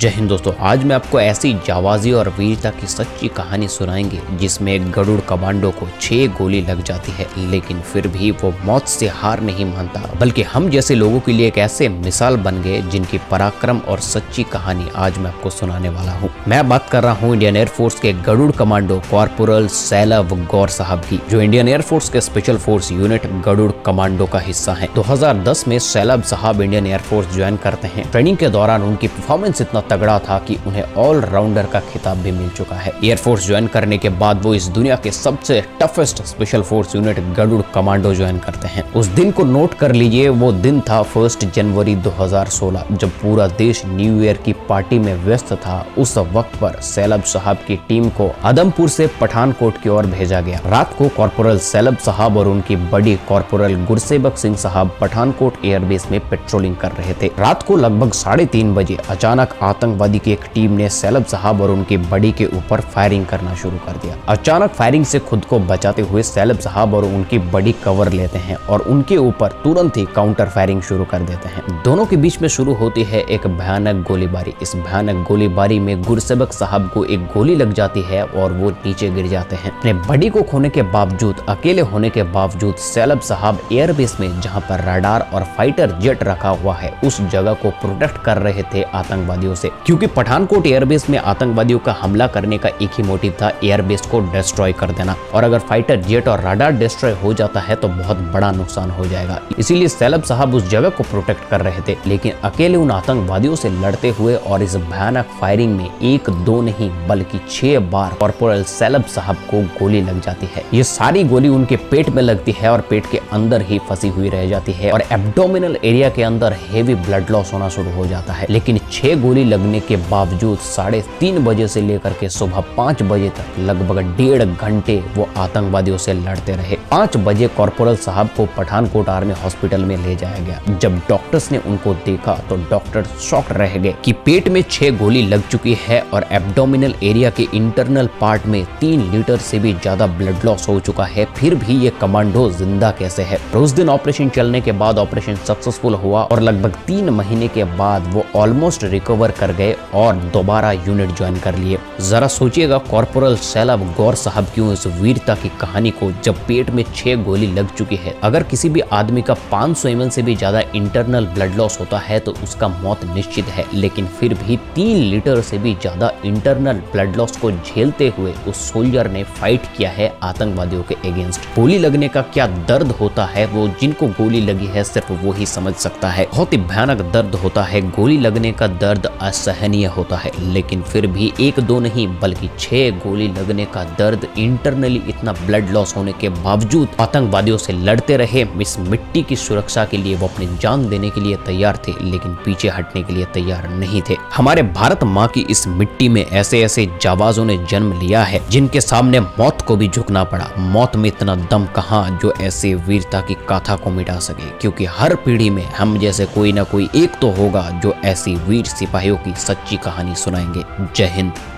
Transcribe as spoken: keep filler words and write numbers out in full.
जय हिंद दोस्तों, आज मैं आपको ऐसी जाबाजी और वीरता की सच्ची कहानी सुनाएंगे जिसमें एक गरुड़ कमांडो को छह गोली लग जाती है, लेकिन फिर भी वो मौत से हार नहीं मानता, बल्कि हम जैसे लोगों के लिए एक ऐसे मिसाल बन गए जिनकी पराक्रम और सच्ची कहानी आज मैं आपको सुनाने वाला हूँ। मैं बात कर रहा हूँ इंडियन एयरफोर्स के गरुड़ कमांडो कॉर्पोरल सैलव गौर साहब की, जो इंडियन एयरफोर्स के special force unit Garud commando का हिस्सा है। दो हज़ार दस में सैलव साहब इंडियन एयरफोर्स ज्वाइन करते हैं। ट्रेनिंग के दौरान उनकी परफॉर्मेंस इतना तगड़ा था कि उन्हें ऑलराउंडर का खिताब भी मिल चुका है। एयरफोर्स ज्वाइन करने के बाद वो इस दुनिया के सबसे toughest special force unit Garud commando join करते हैं। उस दिन को नोट कर लीजिए, वो दिन था फर्स्ट जनवरी दो हज़ार सोलह, जब पूरा देश न्यू ईयर की पार्टी में व्यस्त था। उस वक्त पर सैलव साहब की टीम को आदमपुर से पठानकोट की ओर भेजा गया। रात को कॉर्पोरल सैलव साहब और उनकी बड़ी कॉर्पोरल गुरसेवक सिंह साहब पठानकोट एयरबेस में पेट्रोलिंग कर रहे थे। रात को लगभग साढ़े तीन बजे अचानक आतंकवादी की एक टीम ने सैलव साहब और उनकी बड़ी के ऊपर फायरिंग करना शुरू कर दिया। अचानक फायरिंग से खुद को बचाते हुए सैलव साहब और उनकी बड़ी कवर लेते हैं और उनके ऊपर तुरंत ही काउंटर फायरिंग शुरू कर देते हैं। दोनों के बीच में शुरू होती है एक भयानक गोलीबारी। इस भयानक गोलीबारी में गुरसेवक साहब को एक गोली लग जाती है और वो नीचे गिर जाते हैं। अपने बड़ी को खोने के बावजूद, अकेले होने के बावजूद सैलव साहब एयरबेस में जहां पर रडार और फाइटर जेट रखा हुआ है उस जगह को प्रोटेक्ट कर रहे थे आतंकवादियों से, क्योंकि पठानकोट एयरबेस में आतंकवादियों का हमला करने का एक ही मोटिव था, एयरबेस को डिस्ट्रॉय कर देना। और अगर फाइटर जेट और रडार डिस्ट्रॉय हो जाता है तो बहुत बड़ा नुकसान हो जाएगा। इसीलिए सैलव साहब उस जगह को प्रोटेक्ट कर रहे थे, लेकिन अकेले उन आतंकवादियों से लड़ते हुए और इस भयानक फायरिंग में एक दो नहीं बल्कि छह बार कॉर्पोरल सैलव साहब को गोली लग जाती है। ये सारी गोली उनके पेट में लगती है और पेट के अंदर ही फंसी हुई रह जाती है और एब्डोमिनल एरिया के अंदर हेवी ब्लड लॉस होना शुरू हो जाता है। लेकिन छह गोली लगने के बावजूद साढ़े तीन बजे से लेकर के सुबह पाँच बजे तक लगभग डेढ़ घंटे वो आतंकवादियों से लड़ते रहे। पाँच बजे कॉर्पोरल साहब को पठानकोट आर्मी हॉस्पिटल में ले जाया गया। जब डॉक्टर्स ने उनको देखा तो डॉक्टर शॉक रह गए कि पेट में छह गोली लग चुकी है और एब्डोमिनल एरिया के इंटरनल पार्ट में तीन लीटर से भी ज्यादा ब्लड लॉस हो चुका है, फिर भी ये कमांडो जिंदा कैसे है। उस दिन ऑपरेशन चलने के बाद ऑपरेशन सक्सेसफुल हुआ और लगभग तीन महीने के बाद वो ऑलमोस्ट रिकवर कर गए और दोबारा यूनिट ज्वाइन कर लिए। जरा सोचिएगा, कॉर्पोरल सैलव गौर साहब की इस वीरता की कहानी को, जब पेट में छह गोली लग चुकी है। अगर किसी भी आदमी का पाँच सौ एम एल से भी ज्यादा इंटरनल ब्लड लॉस होता है तो उसका मौत निश्चित है, लेकिन फिर भी तीन लीटर से भी ज्यादा इंटरनल ब्लड लॉस को झेलते हुए उस सोल्जर ने फाइट किया है आतंकवादियों के अगेंस्ट। गोली लगने का क्या दर्द होता है वो जिनको गोली लगी है सिर्फ वो ही समझ सकता है। बहुत ही भयानक दर्द होता है, गोली लगने का दर्द असहनीय होता है, लेकिन फिर भी एक दो नहीं बल्कि छह गोली लगने का दर्द, इंटरनली इतना ब्लड लॉस होने के बावजूद आतंकवादियों से लड़ते रहे। इस मिट्टी की सुरक्षा के लिए वो अपनी जान देने के लिए तैयार थे, लेकिन पीछे हटने के लिए तैयार नहीं थे। हमारे भारत माँ की इस मिट्टी में ऐसे ऐसे जाबाजों ने जन्म लिया है जिनके सामने मौत को भी झुकना पड़ा। मौत में इतना दम कहाँ जो ऐसे वीरता की गाथा को मिटा सके, क्योंकि हर पीढ़ी में हम जैसे कोई ना कोई एक तो होगा जो ऐसी वीर सिपाहियों की सच्ची कहानी सुनाएंगे। जय हिंद।